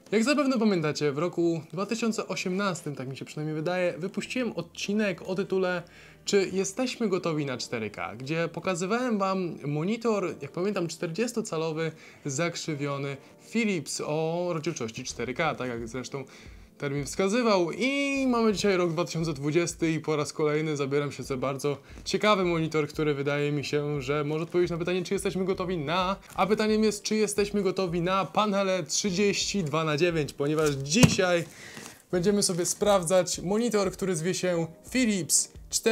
Jak zapewne pamiętacie, w roku 2018, tak mi się przynajmniej wydaje, wypuściłem odcinek o tytule Czy jesteśmy gotowi na 4K, gdzie pokazywałem Wam monitor, jak pamiętam 40-calowy, zakrzywiony Philips o rozdzielczości 4K, tak jak zresztą termin wskazywał. I mamy dzisiaj rok 2020 i po raz kolejny zabieram się za bardzo ciekawy monitor, który wydaje mi się, że może odpowiedzieć na pytanie, czy jesteśmy gotowi na... A pytaniem jest, czy jesteśmy gotowi na panele 32:9, ponieważ dzisiaj będziemy sobie sprawdzać monitor, który zwie się Philips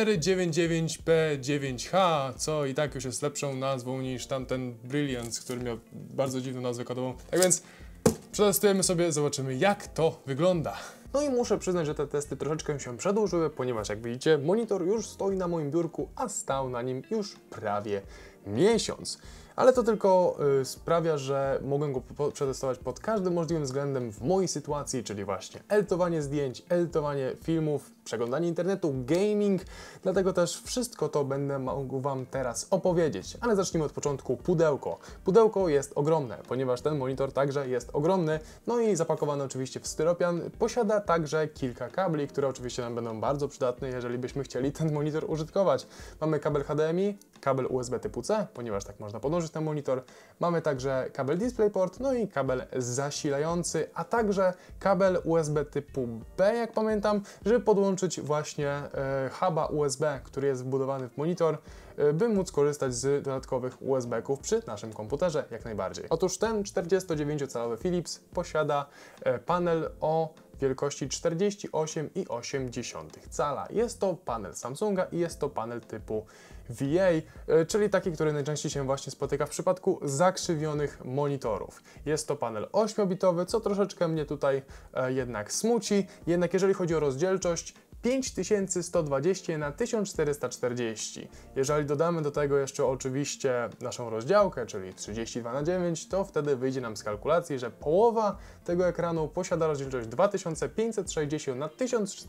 499P9H, co i tak już jest lepszą nazwą niż tamten Brilliance, który miał bardzo dziwną nazwę kodową. Tak więc przetestujemy sobie, zobaczymy jak to wygląda. No i muszę przyznać, że te testy troszeczkę się przedłużyły, ponieważ jak widzicie, monitor już stoi na moim biurku, a stał na nim już prawie miesiąc. Ale to tylko sprawia, że mogę go przetestować pod każdym możliwym względem w mojej sytuacji, czyli właśnie edytowanie zdjęć, edytowanie filmów, przeglądanie internetu, gaming. Dlatego też wszystko to będę mógł Wam teraz opowiedzieć. Ale zacznijmy od początku. Pudełko. Pudełko jest ogromne, ponieważ ten monitor także jest ogromny. No i zapakowany oczywiście w styropian. Posiada także kilka kabli, które oczywiście nam będą bardzo przydatne, jeżeli byśmy chcieli ten monitor użytkować. Mamy kabel HDMI, kabel USB typu C, ponieważ tak można podłączyć ten monitor. Mamy także kabel DisplayPort, no i kabel zasilający, a także kabel USB typu B, jak pamiętam, żeby podłączyć właśnie huba USB, który jest wbudowany w monitor, by móc korzystać z dodatkowych USB-ków przy naszym komputerze jak najbardziej. Otóż ten 49-calowy Philips posiada panel o wielkości 48,8 cala. Jest to panel Samsunga i jest to panel typu VA, czyli taki, który najczęściej się właśnie spotyka w przypadku zakrzywionych monitorów. Jest to panel 8-bitowy, co troszeczkę mnie tutaj jednak smuci, jednak jeżeli chodzi o rozdzielczość, 5120 na 1440. Jeżeli dodamy do tego jeszcze oczywiście naszą rozdziałkę, czyli 32:9, to wtedy wyjdzie nam z kalkulacji, że połowa tego ekranu posiada rozdzielczość 2560 na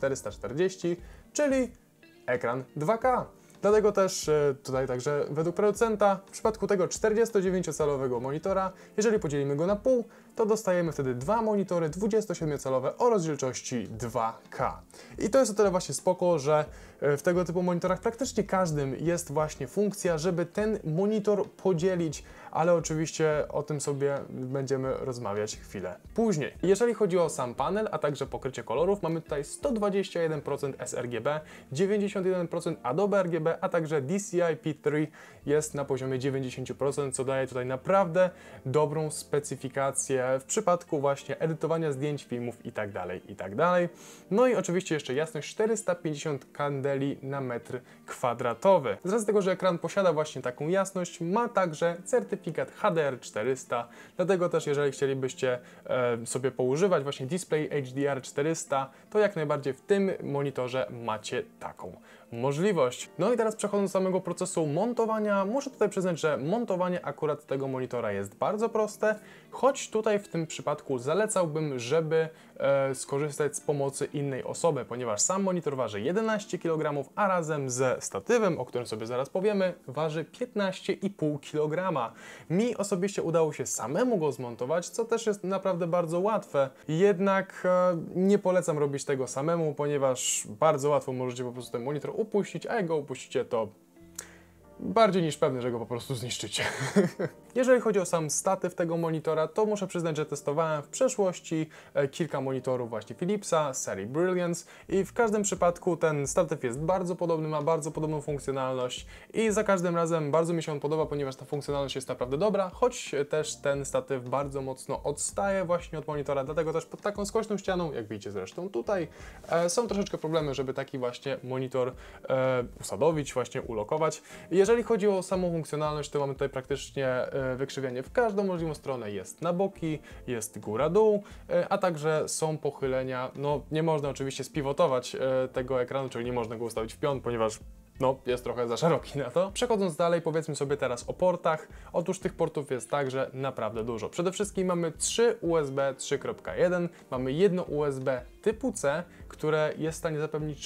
1440, czyli ekran 2K. Dlatego też tutaj także według producenta w przypadku tego 49-calowego monitora, jeżeli podzielimy go na pół, to dostajemy wtedy dwa monitory 27-calowe o rozdzielczości 2K. I to jest o tyle właśnie spoko, że w tego typu monitorach praktycznie każdym jest właśnie funkcja, żeby ten monitor podzielić, ale oczywiście o tym sobie będziemy rozmawiać chwilę później. Jeżeli chodzi o sam panel, a także pokrycie kolorów, mamy tutaj 121% sRGB, 91% Adobe RGB, a także DCI-P3 jest na poziomie 90%, co daje tutaj naprawdę dobrą specyfikację w przypadku właśnie edytowania zdjęć, filmów itd., itd. No i oczywiście jeszcze jasność 450 kandeli na metr kwadratowy. Z racji tego, że ekran posiada właśnie taką jasność, ma także certyfikat HDR400, dlatego też jeżeli chcielibyście sobie poużywać właśnie Display HDR 400, to jak najbardziej w tym monitorze macie taką możliwość. No i teraz przechodząc do samego procesu montowania, muszę tutaj przyznać, że montowanie akurat tego monitora jest bardzo proste, choć tutaj w tym przypadku zalecałbym, żeby skorzystać z pomocy innej osoby, ponieważ sam monitor waży 11 kg, a razem ze statywem, o którym sobie zaraz powiemy, waży 15,5 kg. Mi osobiście udało się samemu go zmontować, co też jest naprawdę bardzo łatwe, jednak nie polecam robić tego samemu, ponieważ bardzo łatwo możecie po prostu ten monitor upuścić, a jak go upuścicie, to bardziej niż pewne, że go po prostu zniszczycie. Jeżeli chodzi o sam statyw tego monitora, to muszę przyznać, że testowałem w przeszłości kilka monitorów właśnie Philipsa z serii Brilliance i w każdym przypadku ten statyw jest bardzo podobny, ma bardzo podobną funkcjonalność i za każdym razem bardzo mi się on podoba, ponieważ ta funkcjonalność jest naprawdę dobra, choć też ten statyw bardzo mocno odstaje właśnie od monitora, dlatego też pod taką skośną ścianą, jak widzicie zresztą tutaj, są troszeczkę problemy, żeby taki właśnie monitor usadowić, właśnie ulokować. Jeżeli chodzi o samą funkcjonalność, to mamy tutaj praktycznie wykrzywienie w każdą możliwą stronę, jest na boki, jest góra-dół, a także są pochylenia. No nie można oczywiście spivotować tego ekranu, czyli nie można go ustawić w pion, ponieważ no, jest trochę za szeroki na to. Przechodząc dalej, powiedzmy sobie teraz o portach. Otóż tych portów jest także naprawdę dużo. Przede wszystkim mamy 3 USB 3.1, mamy jedno USB typu C, które jest w stanie zapewnić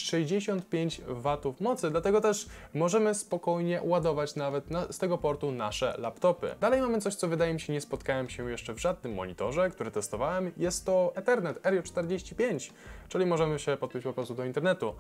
65 W mocy, dlatego też możemy spokojnie ładować nawet z tego portu nasze laptopy. Dalej mamy coś, co wydaje mi się nie spotkałem się jeszcze w żadnym monitorze, który testowałem. Jest to Ethernet RJ45, czyli możemy się podpiąć po prostu do internetu.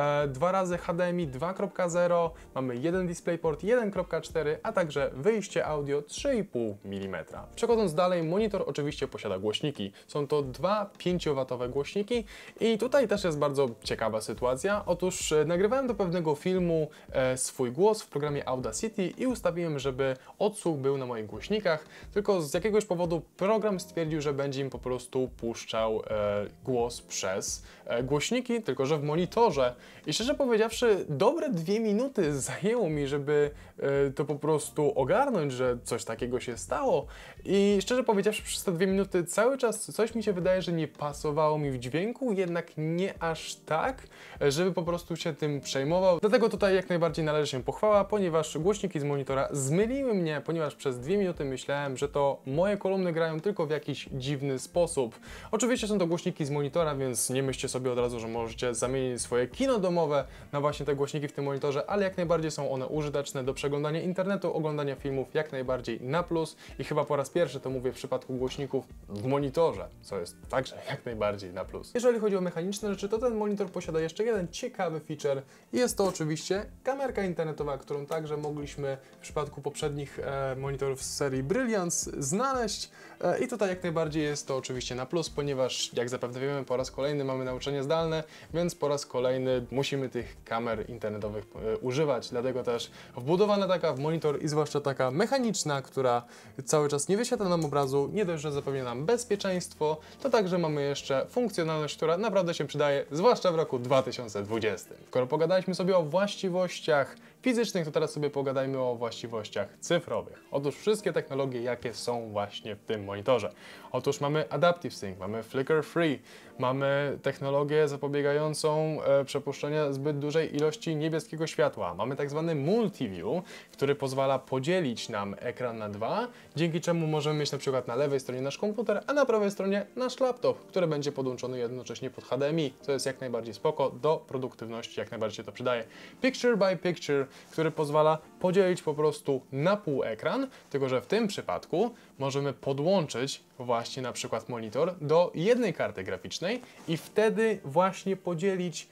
2 razy HDMI 2.0, mamy jeden DisplayPort 1.4, a także wyjście audio 3,5 mm. Przechodząc dalej, monitor oczywiście posiada głośniki. Są to dwa 5W głośniki i tutaj też jest bardzo ciekawa sytuacja. Otóż nagrywałem do pewnego filmu swój głos w programie Audacity i ustawiłem, żeby odsłuch był na moich głośnikach, tylko z jakiegoś powodu program stwierdził, że będzie im po prostu puszczał głos przez głośniki, tylko że w monitorze. I szczerze powiedziawszy, dobre 2 minuty zajęło mi, żeby to po prostu ogarnąć, że coś takiego się stało. I szczerze powiedziawszy, przez te 2 minuty cały czas coś mi się wydaje, że nie pasowało mi w dźwięku, jednak nie aż tak, żeby po prostu się tym przejmował. Dlatego tutaj jak najbardziej należy się pochwała, ponieważ głośniki z monitora zmyliły mnie, ponieważ przez 2 minuty myślałem, że to moje kolumny grają tylko w jakiś dziwny sposób. Oczywiście są to głośniki z monitora, więc nie myślcie sobie od razu, że możecie zamienić swoje kino domowe na właśnie te głośniki w tym monitorze, ale jak najbardziej są one użyteczne do przeglądania internetu, oglądania filmów jak najbardziej na plus i chyba po raz pierwszy to mówię w przypadku głośników w monitorze, co jest także jak najbardziej na plus. Jeżeli chodzi o mechaniczne rzeczy, to ten monitor posiada jeszcze jeden ciekawy feature i jest to oczywiście kamerka internetowa, którą także mogliśmy w przypadku poprzednich monitorów z serii Brilliance znaleźć i tutaj jak najbardziej jest to oczywiście na plus, ponieważ jak zapewne wiemy, po raz kolejny mamy nauczanie zdalne, więc po raz kolejny musimy tych kamer internetowych używać, dlatego też wbudowana taka w monitor i zwłaszcza taka mechaniczna, która cały czas nie wyświetla nam obrazu, nie dość, że zapewnia nam bezpieczeństwo, to także mamy jeszcze funkcjonalność, która naprawdę się przydaje, zwłaszcza w roku 2020. Skoro pogadaliśmy sobie o właściwościach fizycznych, to teraz sobie pogadajmy o właściwościach cyfrowych. Otóż wszystkie technologie, jakie są właśnie w tym monitorze. Otóż mamy Adaptive Sync, mamy Flicker Free, mamy technologię zapobiegającą przepuszczenia zbyt dużej ilości niebieskiego światła. Mamy tak zwany Multiview, który pozwala podzielić nam ekran na dwa, dzięki czemu możemy mieć na przykład na lewej stronie nasz komputer, a na prawej stronie nasz laptop, który będzie podłączony jednocześnie pod HDMI, co jest jak najbardziej spoko, do produktywności jak najbardziej się to przydaje. Picture by Picture, który pozwala podzielić po prostu na pół ekran, tylko że w tym przypadku możemy podłączyć właśnie na przykład monitor do jednej karty graficznej i wtedy właśnie podzielić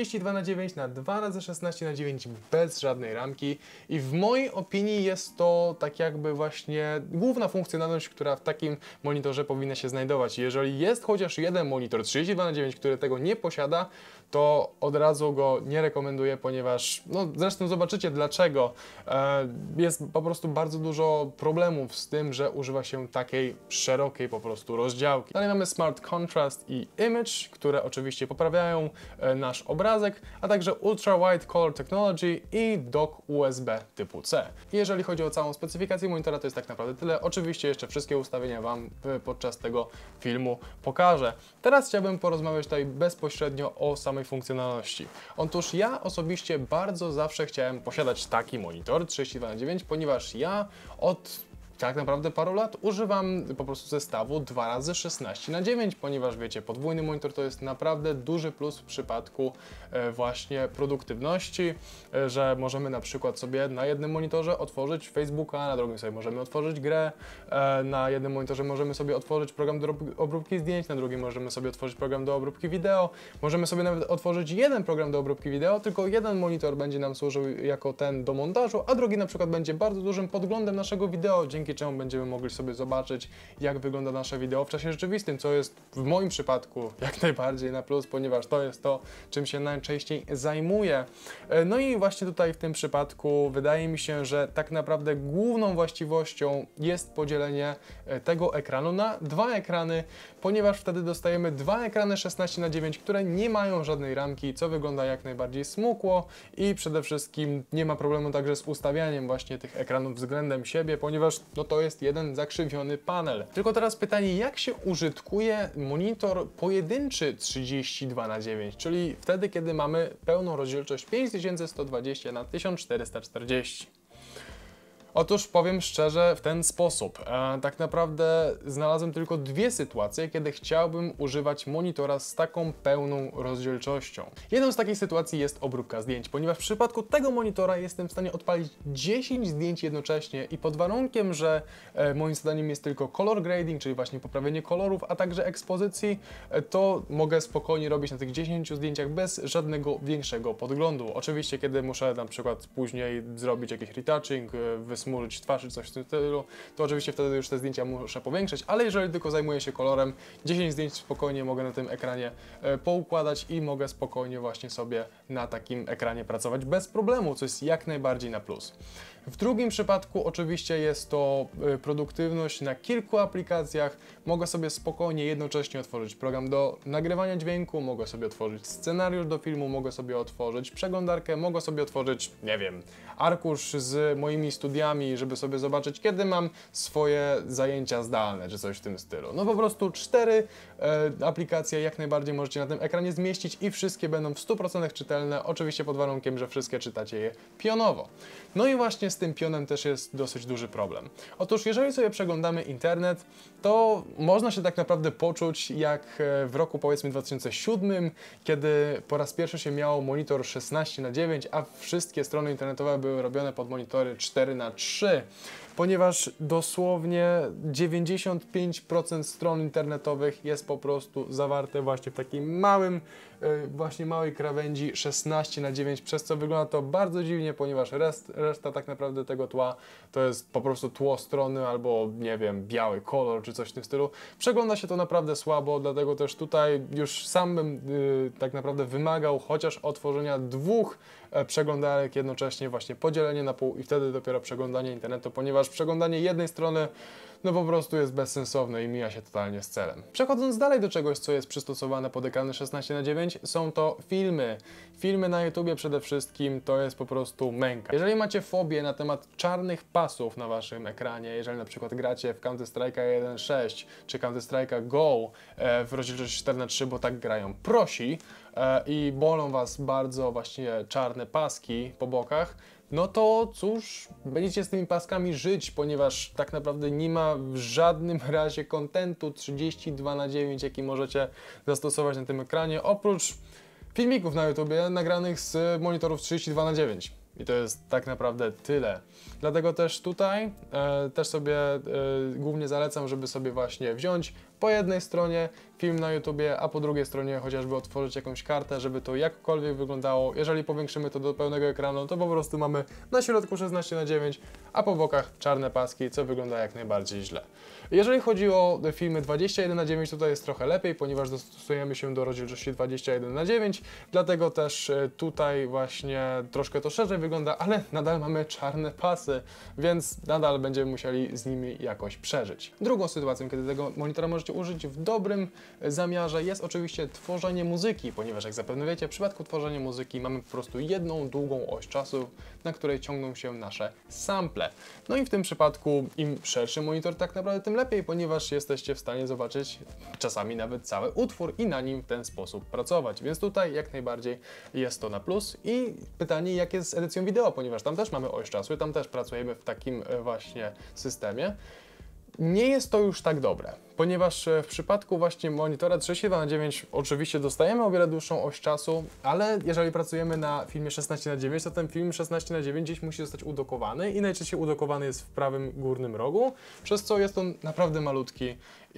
32:9 na 2x16:9 bez żadnej ramki i w mojej opinii jest to tak jakby właśnie główna funkcjonalność, która w takim monitorze powinna się znajdować. Jeżeli jest chociaż jeden monitor 32:9, który tego nie posiada, to od razu go nie rekomenduję, ponieważ, no zresztą zobaczycie dlaczego. Jest po prostu bardzo dużo problemów z tym, że używa się takiej szerokiej po prostu rozdziałki. Dalej mamy Smart Contrast i Image, które oczywiście poprawiają nasz obrazek, a także Ultra Wide Color Technology i dock USB typu C. Jeżeli chodzi o całą specyfikację monitora, to jest tak naprawdę tyle. Oczywiście jeszcze wszystkie ustawienia Wam podczas tego filmu pokażę. Teraz chciałbym porozmawiać tutaj bezpośrednio o samej funkcjonalności. Otóż ja osobiście bardzo zawsze chciałem posiadać taki monitor 32:9, ponieważ ja od tak naprawdę paru lat używam po prostu zestawu 2x16:9, ponieważ wiecie, podwójny monitor to jest naprawdę duży plus w przypadku właśnie produktywności, że możemy na przykład sobie na jednym monitorze otworzyć Facebooka, na drugim sobie możemy otworzyć grę, na jednym monitorze możemy sobie otworzyć program do obróbki zdjęć, na drugim możemy sobie otworzyć program do obróbki wideo, możemy sobie nawet otworzyć jeden program do obróbki wideo, tylko jeden monitor będzie nam służył jako ten do montażu, a drugi na przykład będzie bardzo dużym podglądem naszego wideo, dzięki czemu będziemy mogli sobie zobaczyć, jak wygląda nasze wideo w czasie rzeczywistym, co jest w moim przypadku jak najbardziej na plus, ponieważ to jest to, czym się najczęściej zajmuję. No i właśnie tutaj w tym przypadku wydaje mi się, że tak naprawdę główną właściwością jest podzielenie tego ekranu na dwa ekrany, ponieważ wtedy dostajemy dwa ekrany 16:9, które nie mają żadnej ramki, co wygląda jak najbardziej smukło i przede wszystkim nie ma problemu także z ustawianiem właśnie tych ekranów względem siebie, ponieważ no to jest jeden zakrzywiony panel. Tylko teraz pytanie, jak się użytkuje monitor pojedynczy 32:9, czyli wtedy, kiedy mamy pełną rozdzielczość 5120 na 1440. Otóż powiem szczerze w ten sposób. Tak naprawdę znalazłem tylko dwie sytuacje, kiedy chciałbym używać monitora z taką pełną rozdzielczością. Jedną z takich sytuacji jest obróbka zdjęć, ponieważ w przypadku tego monitora jestem w stanie odpalić 10 zdjęć jednocześnie i pod warunkiem, że moim zadaniem jest tylko color grading, czyli właśnie poprawienie kolorów, a także ekspozycji, to mogę spokojnie robić na tych 10 zdjęciach bez żadnego większego podglądu. Oczywiście, kiedy muszę na przykład później zrobić jakiś retouching, wysmurzyć twarz czy coś w tym stylu, to oczywiście wtedy już te zdjęcia muszę powiększyć, ale jeżeli tylko zajmuję się kolorem, 10 zdjęć spokojnie mogę na tym ekranie poukładać i mogę spokojnie właśnie sobie na takim ekranie pracować bez problemu, co jest jak najbardziej na plus. W drugim przypadku oczywiście jest to produktywność na kilku aplikacjach. Mogę sobie spokojnie jednocześnie otworzyć program do nagrywania dźwięku, mogę sobie otworzyć scenariusz do filmu, mogę sobie otworzyć przeglądarkę, mogę sobie otworzyć, nie wiem, arkusz z moimi studiami, żeby sobie zobaczyć, kiedy mam swoje zajęcia zdalne, czy coś w tym stylu. No po prostu 4 aplikacje jak najbardziej możecie na tym ekranie zmieścić i wszystkie będą w 100% czytelne, oczywiście pod warunkiem, że wszystkie czytacie je pionowo. No i właśnie z tym pionem też jest dosyć duży problem. Otóż jeżeli sobie przeglądamy internet, to można się tak naprawdę poczuć jak w roku powiedzmy 2007, kiedy po raz pierwszy się miało monitor 16:9, a wszystkie strony internetowe były robione pod monitory 4:3. Ponieważ dosłownie 95% stron internetowych jest po prostu zawarte właśnie w takim małej krawędzi 16:9, przez co wygląda to bardzo dziwnie, ponieważ reszta tak naprawdę tego tła to jest po prostu tło strony albo, nie wiem, biały kolor czy coś w tym stylu. Przegląda się to naprawdę słabo, dlatego też tutaj już sam bym tak naprawdę wymagał chociaż otworzenia 2 przeglądarek jednocześnie, właśnie podzielenie na pół i wtedy dopiero przeglądanie internetu, ponieważ przeglądanie jednej strony no po prostu jest bezsensowne i mija się totalnie z celem. Przechodząc dalej do czegoś, co jest przystosowane pod ekrany 16:9, są to filmy. Filmy na YouTubie przede wszystkim to jest po prostu męka. Jeżeli macie fobię na temat czarnych pasów na waszym ekranie, jeżeli na przykład gracie w Counter-Strike'a 1.6 czy Counter-Strike'a Go w rozdzielczości 4:3, bo tak grają prosi i bolą was bardzo właśnie czarne paski po bokach, no to cóż, będziecie z tymi paskami żyć, ponieważ tak naprawdę nie ma w żadnym razie kontentu 32:9, jaki możecie zastosować na tym ekranie, oprócz filmików na YouTubie nagranych z monitorów 32:9. I to jest tak naprawdę tyle. Dlatego też tutaj też sobie głównie zalecam, żeby sobie właśnie wziąć po jednej stronie film na YouTubie, a po drugiej stronie chociażby otworzyć jakąś kartę, żeby to jakkolwiek wyglądało. Jeżeli powiększymy to do pełnego ekranu, to po prostu mamy na środku 16:9, a po bokach czarne paski, co wygląda jak najbardziej źle. Jeżeli chodzi o filmy 21:9, tutaj jest trochę lepiej, ponieważ dostosujemy się do rozdzielczości 21:9, dlatego też tutaj właśnie troszkę to szerzej wygląda, ale nadal mamy czarne pasy, więc nadal będziemy musieli z nimi jakoś przeżyć. Drugą sytuacją, kiedy tego monitora możecie użyć w dobrym zamiarze, jest oczywiście tworzenie muzyki, ponieważ jak zapewne wiecie, w przypadku tworzenia muzyki mamy po prostu jedną długą oś czasu, na której ciągną się nasze sample. No i w tym przypadku im szerszy monitor, tak naprawdę tym lepiej, ponieważ jesteście w stanie zobaczyć czasami nawet cały utwór i na nim w ten sposób pracować. Więc tutaj jak najbardziej jest to na plus. I pytanie, jak jest z edycją wideo, ponieważ tam też mamy oś czasu i tam też pracujemy w takim właśnie systemie. Nie jest to już tak dobre, ponieważ w przypadku właśnie monitora 32:9 oczywiście dostajemy o wiele dłuższą oś czasu, ale jeżeli pracujemy na filmie 16:9, to ten film 16:9 gdzieś musi zostać udokowany i najczęściej udokowany jest w prawym górnym rogu, przez co jest on naprawdę malutki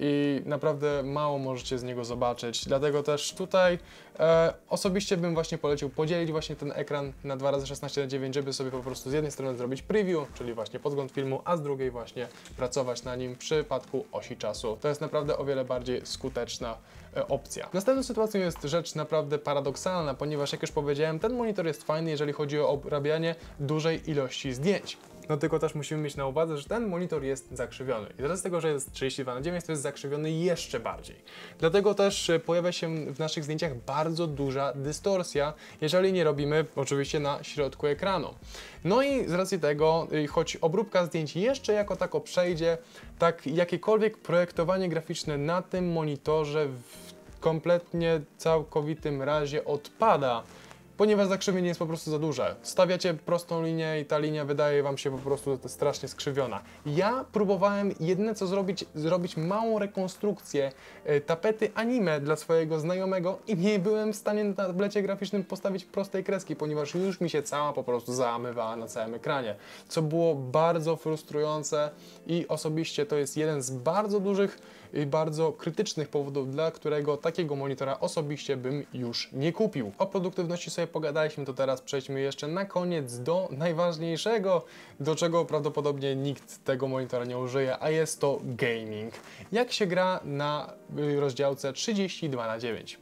i naprawdę mało możecie z niego zobaczyć, dlatego też tutaj osobiście bym właśnie polecił podzielić właśnie ten ekran na 2x16:9, żeby sobie po prostu z jednej strony zrobić preview, czyli właśnie podgląd filmu, a z drugiej właśnie pracować na nim w przypadku osi czasu. To jest naprawdę o wiele bardziej skuteczna opcja. Następną sytuacją jest rzecz naprawdę paradoksalna, ponieważ jak już powiedziałem, ten monitor jest fajny, jeżeli chodzi o obrabianie dużej ilości zdjęć. no tylko też musimy mieć na uwadze, że ten monitor jest zakrzywiony. I teraz z tego, że jest 32:9, to jest zakrzywiony jeszcze bardziej. Dlatego też pojawia się w naszych zdjęciach bardzo duża dystorsja, jeżeli nie robimy oczywiście na środku ekranu. No i z racji tego, choć obróbka zdjęć jeszcze jako tako przejdzie, tak jakiekolwiek projektowanie graficzne na tym monitorze w kompletnie całkowitym razie odpada, ponieważ zakrzywienie jest po prostu za duże. Stawiacie prostą linię i ta linia wydaje wam się po prostu strasznie skrzywiona. Ja próbowałem jedyne co zrobić małą rekonstrukcję tapety anime dla swojego znajomego i nie byłem w stanie na tablecie graficznym postawić prostej kreski, ponieważ już mi się cała po prostu załamywała na całym ekranie, co było bardzo frustrujące i osobiście to jest jeden z bardzo dużych i bardzo krytycznych powodów, dla którego takiego monitora osobiście bym już nie kupił. O produktywności sobie pogadaliśmy, to teraz przejdźmy jeszcze na koniec do najważniejszego, do czego prawdopodobnie nikt tego monitora nie użyje, a jest to gaming. Jak się gra na rozdziałce 32:9?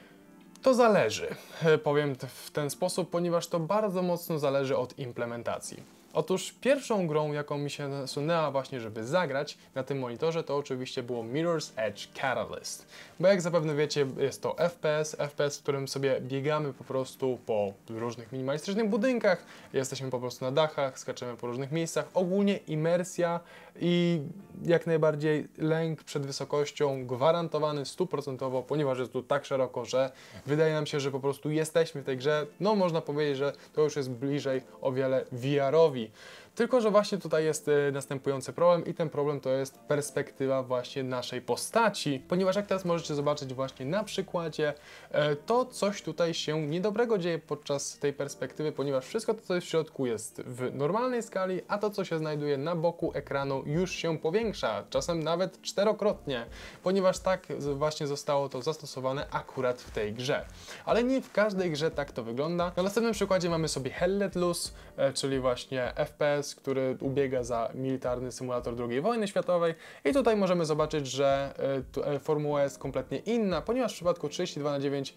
To zależy, powiem w ten sposób, ponieważ to bardzo mocno zależy od implementacji. Otóż pierwszą grą, jaką mi się nasunęła właśnie, żeby zagrać na tym monitorze, to oczywiście było Mirror's Edge Catalyst. Bo jak zapewne wiecie, jest to FPS, w którym sobie biegamy po prostu po różnych minimalistycznych budynkach, jesteśmy po prostu na dachach, skaczemy po różnych miejscach, ogólnie imersja i jak najbardziej lęk przed wysokością gwarantowany 100%, ponieważ jest tu tak szeroko, że wydaje nam się, że po prostu jesteśmy w tej grze, no można powiedzieć, że to już jest bliżej o wiele VR-owi. Tylko że właśnie tutaj jest następujący problem i ten problem to jest perspektywa właśnie naszej postaci, ponieważ jak teraz możecie zobaczyć właśnie na przykładzie, to coś tutaj się niedobrego dzieje podczas tej perspektywy, ponieważ wszystko to, co jest w środku jest w normalnej skali, a to, co się znajduje na boku ekranu już się powiększa, czasem nawet czterokrotnie, ponieważ tak właśnie zostało to zastosowane akurat w tej grze. Ale nie w każdej grze tak to wygląda. Na następnym przykładzie mamy sobie Hell Let Loose, czyli właśnie FPS, który ubiega za militarny symulator II wojny światowej i tutaj możemy zobaczyć, że formuła jest kompletnie inna, ponieważ w przypadku 32:9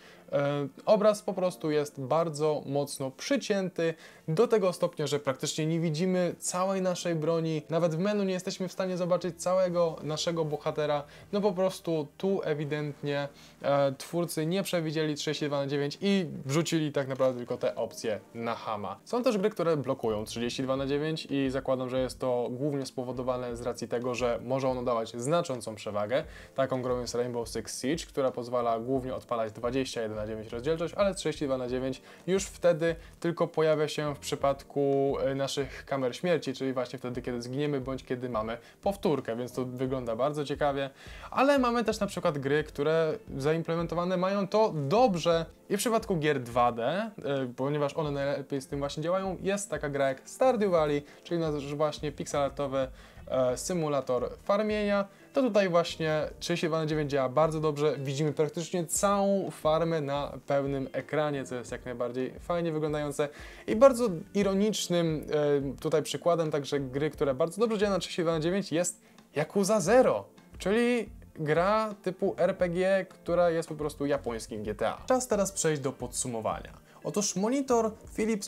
obraz po prostu jest bardzo mocno przycięty do tego stopnia, że praktycznie nie widzimy całej naszej broni, nawet w menu nie jesteśmy w stanie zobaczyć całego naszego bohatera, no po prostu tu ewidentnie twórcy nie przewidzieli 32:9 i wrzucili tak naprawdę tylko te opcje na chama. Są też gry, które blokują 32:9 i zakładam, że jest to głównie spowodowane z racji tego, że może ono dawać znaczącą przewagę. Taką grą jest Rainbow Six Siege, która pozwala głównie odpalać 21:9 rozdzielczość, ale 32:9 już wtedy tylko pojawia się w przypadku naszych kamer śmierci, czyli właśnie wtedy, kiedy zginiemy, bądź kiedy mamy powtórkę, więc to wygląda bardzo ciekawie. Ale mamy też na przykład gry, które zaimplementowane mają to dobrze i w przypadku gier 2D, ponieważ one najlepiej z tym właśnie działają, jest taka gra jak Stardew Valley, czyli nasz właśnie pixelartowy symulator farmienia. To tutaj właśnie 32:9 działa bardzo dobrze, widzimy praktycznie całą farmę na pełnym ekranie, co jest jak najbardziej fajnie wyglądające i bardzo ironicznym tutaj przykładem także gry, która bardzo dobrze działa na 32:9 jest Yakuza 0, czyli gra typu RPG, która jest po prostu japońskim GTA. Czas teraz przejść do podsumowania. Otóż monitor Philips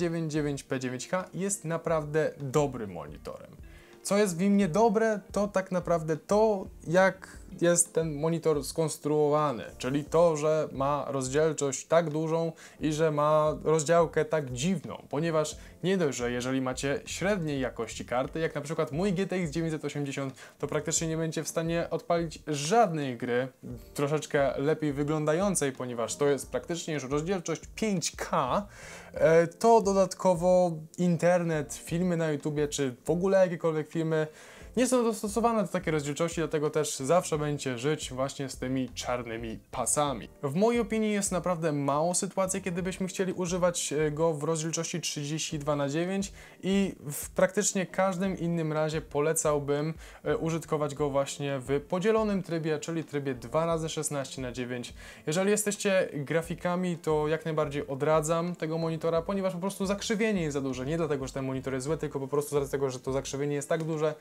499P9H jest naprawdę dobrym monitorem. Co jest w nim niedobre, to tak naprawdę to, jak jest ten monitor skonstruowany, czyli to, że ma rozdzielczość tak dużą i że ma rozdziałkę tak dziwną, ponieważ nie dość, że jeżeli macie średniej jakości karty, jak na przykład mój GTX 980, to praktycznie nie będziecie w stanie odpalić żadnej gry troszeczkę lepiej wyglądającej, ponieważ to jest praktycznie już rozdzielczość 5K, to dodatkowo internet, filmy na YouTubie, czy w ogóle jakiekolwiek filmy nie są dostosowane do takiej rozdzielczości, dlatego też zawsze będziecie żyć właśnie z tymi czarnymi pasami. W mojej opinii jest naprawdę mało sytuacji, kiedy byśmy chcieli używać go w rozdzielczości 32:9 i w praktycznie każdym innym razie polecałbym użytkować go właśnie w podzielonym trybie, czyli trybie 2x16:9. Jeżeli jesteście grafikami, to jak najbardziej odradzam tego monitora, ponieważ po prostu zakrzywienie jest za duże. Nie dlatego, że ten monitor jest zły, tylko po prostu dlatego, że to zakrzywienie jest tak duże, to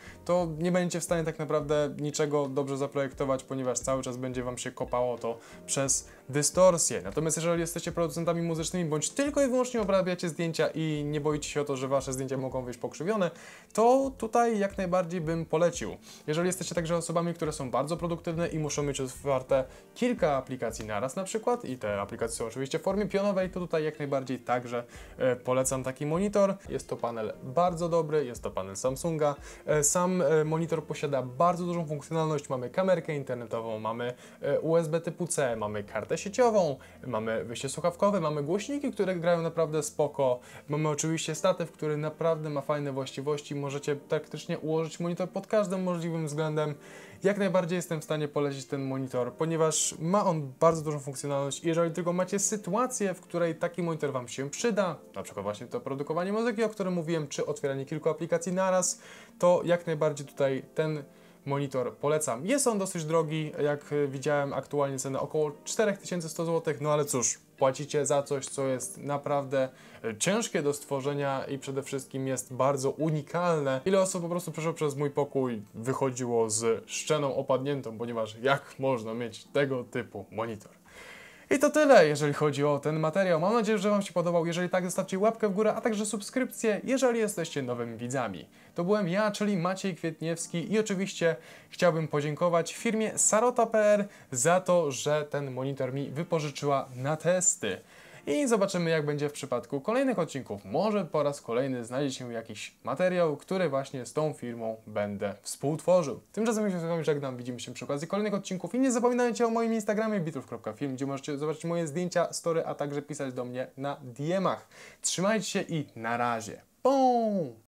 to nie będziecie w stanie tak naprawdę niczego dobrze zaprojektować, ponieważ cały czas będzie Wam się kopało to przez dystorsję. Natomiast jeżeli jesteście producentami muzycznymi, bądź tylko i wyłącznie obrabiacie zdjęcia i nie boicie się o to, że Wasze zdjęcia mogą wyjść pokrzywione, to tutaj jak najbardziej bym polecił. Jeżeli jesteście także osobami, które są bardzo produktywne i muszą mieć otwarte kilka aplikacji naraz na przykład i te aplikacje są oczywiście w formie pionowej, to tutaj jak najbardziej także polecam taki monitor. Jest to panel bardzo dobry, jest to panel Samsunga. Sam monitor posiada bardzo dużą funkcjonalność, mamy kamerkę internetową, mamy USB typu C, mamy kartę sieciową, mamy wyjście słuchawkowe, mamy głośniki, które grają naprawdę spoko, mamy oczywiście statyw, który naprawdę ma fajne właściwości, możecie praktycznie ułożyć monitor pod każdym możliwym względem. Jak najbardziej jestem w stanie polecić ten monitor, ponieważ ma on bardzo dużą funkcjonalność i jeżeli tylko macie sytuację, w której taki monitor Wam się przyda, na przykład właśnie to produkowanie muzyki, o którym mówiłem, czy otwieranie kilku aplikacji naraz, to jak najbardziej tutaj ten monitor polecam. Jest on dosyć drogi, jak widziałem aktualnie cenę około 4100 zł, no ale cóż, płacicie za coś, co jest naprawdę ciężkie do stworzenia i przede wszystkim jest bardzo unikalne. Ile osób po prostu przeszło przez mój pokój, wychodziło z szczeną opadniętą, ponieważ jak można mieć tego typu monitor. I to tyle, jeżeli chodzi o ten materiał. Mam nadzieję, że Wam się podobał. Jeżeli tak, zostawcie łapkę w górę, a także subskrypcję, jeżeli jesteście nowymi widzami. To byłem ja, czyli Maciej Kwietniewski i oczywiście chciałbym podziękować firmie Sarota.pl za to, że ten monitor mi wypożyczyła na testy. I zobaczymy, jak będzie w przypadku kolejnych odcinków. Może po raz kolejny znajdzie się jakiś materiał, który właśnie z tą firmą będę współtworzył. Tymczasem się z Wami żegnam, widzimy się przy okazji kolejnych odcinków i nie zapominajcie o moim Instagramie bitrów.film, gdzie możecie zobaczyć moje zdjęcia, story, a także pisać do mnie na DM-ach. Trzymajcie się i na razie. Pum!